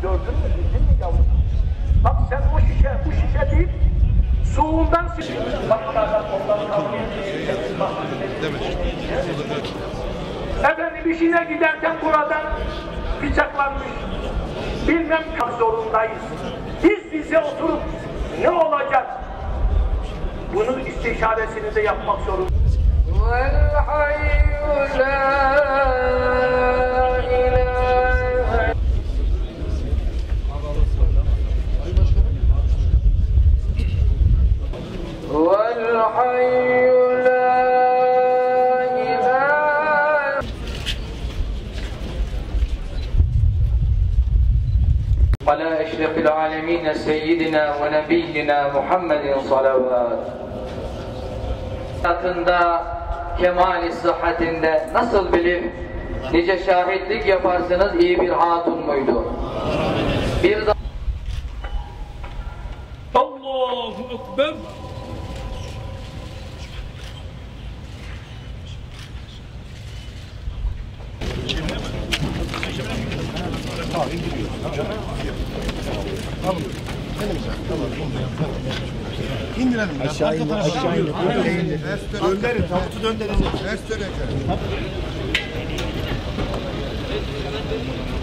gördün mü, bildin mi yavrum? Bak sen bu şişe değil, soğuğundan baklardan ondan kalmıyor. Efendim işine giderken buradan bıçaklanmış. Bilmem kaç zorundayız. Biz bize oturup ne olacak? Bunun istişaresini de yapmak zorundayız. على أشرف العالمين سيدنا ونبينا محمد صلوات. Hayatında, kemali sıhhatinde nasıl bilir, nice şahitlik yaparsınız, iyi bir hatun muydu? Bir de Allahu Ekber. İndirelim. Aşağı in. Aşağı in. Dönderin. Tabutu döndüreceğiz. Ters döneceğiz.